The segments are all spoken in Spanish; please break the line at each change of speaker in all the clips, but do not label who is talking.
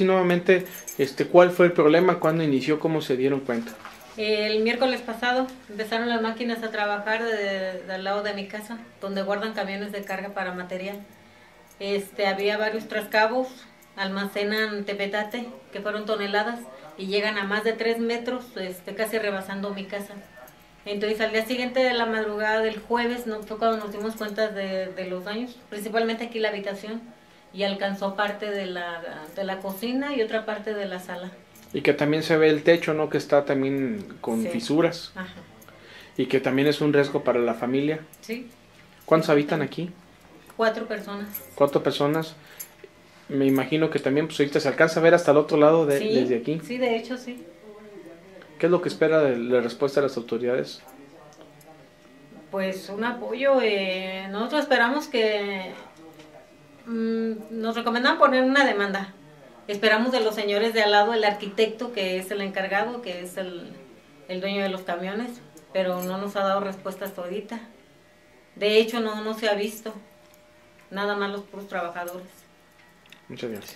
Pati, nuevamente, ¿cuál fue el problema? ¿Cuándo inició? ¿Cómo se dieron cuenta?
El miércoles pasado empezaron las máquinas a trabajar del lado de mi casa, donde guardan camiones de carga para material. Había varios trascabos, almacenan tepetate, que fueron toneladas, y llegan a más de 3 metros, casi rebasando mi casa. Entonces al día siguiente de la madrugada del jueves fue cuando nos dimos cuenta de los daños, principalmente aquí la habitación, y alcanzó parte de la cocina y otra parte de la sala.
Y que también se ve el techo, ¿no? Que está también con fisuras.
Ajá.
Y que también es un riesgo para la familia.
Sí.
¿Cuántos habitan aquí?
4 personas.
4 personas. Me imagino que también, pues ahorita se alcanza a ver hasta el otro lado desde aquí.
Sí, de hecho sí.
¿Qué es lo que espera de la respuesta de las autoridades?
Pues un apoyo. Nosotros esperamos que nos recomendan poner una demanda. Esperamos de los señores de al lado, el arquitecto que es el encargado, que es el dueño de los camiones, pero no nos ha dado respuesta hasta ahorita. De hecho no se ha visto, nada más los puros trabajadores.
Muchas gracias.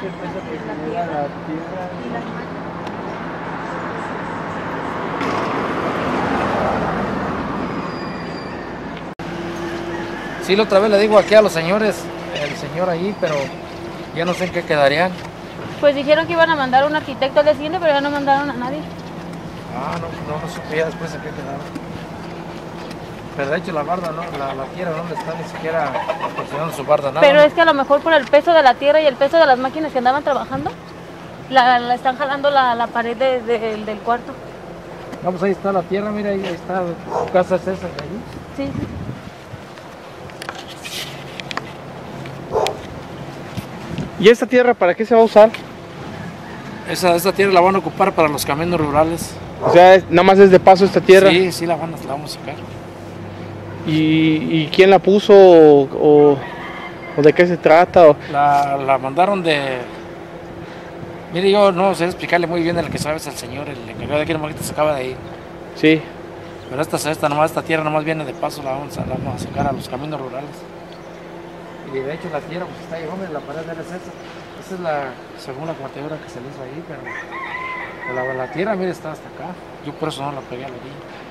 Sí, la otra vez le digo aquí a los señores, el señor ahí, pero ya no sé en qué quedarían.
Pues dijeron que iban a mandar un arquitecto al día siguiente, pero ya no mandaron a nadie.
Ah, no supe ya después en qué quedaron. Pero de hecho la barda, ¿no? La tierra, ¿dónde está? Ni siquiera funcionando su barda, nada.
Pero es que a lo mejor por el peso de la tierra y el peso de las máquinas que andaban trabajando, la están jalando la pared del cuarto.
Vamos, ahí está la tierra, mira, ahí está, su casa es esa de ahí.
Sí.
¿Y esta tierra para qué se va a usar?
Esa tierra la van a ocupar para los caminos rurales.
O sea, nada más es de paso esta tierra.
Sí, la vamos a sacar.
¿Y quién la puso o de qué se trata?
La mandaron de... Mire, yo no sé explicarle muy bien el que sabe es el señor, el encargado de aquí, nomás que se acaba de ir.
Sí.
Pero esta tierra nomás viene de paso, la vamos a sacar a los caminos rurales. Y de hecho la tierra pues está ahí, hombre, la pared de él es esa. Esa es la segunda cuarteadura que se le hizo ahí, pero la tierra, mire, está hasta acá. Yo por eso no la pegué a la orilla.